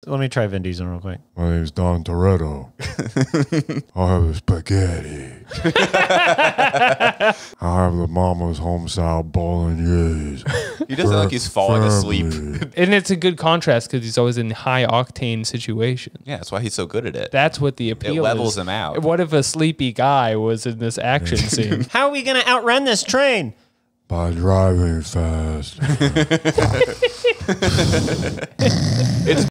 Let me try Vin Diesel real quick. My name's Don Toretto. I'll have the spaghetti. I'll have the mama's home-style bolognese. He doesn't look like he's falling asleep. And it's a good contrast because he's always in high-octane situations. Yeah, that's why he's so good at it. That's what the appeal is. It levels him out. What if a sleepy guy was in this action scene? How are we going to outrun this train? By driving fast. It's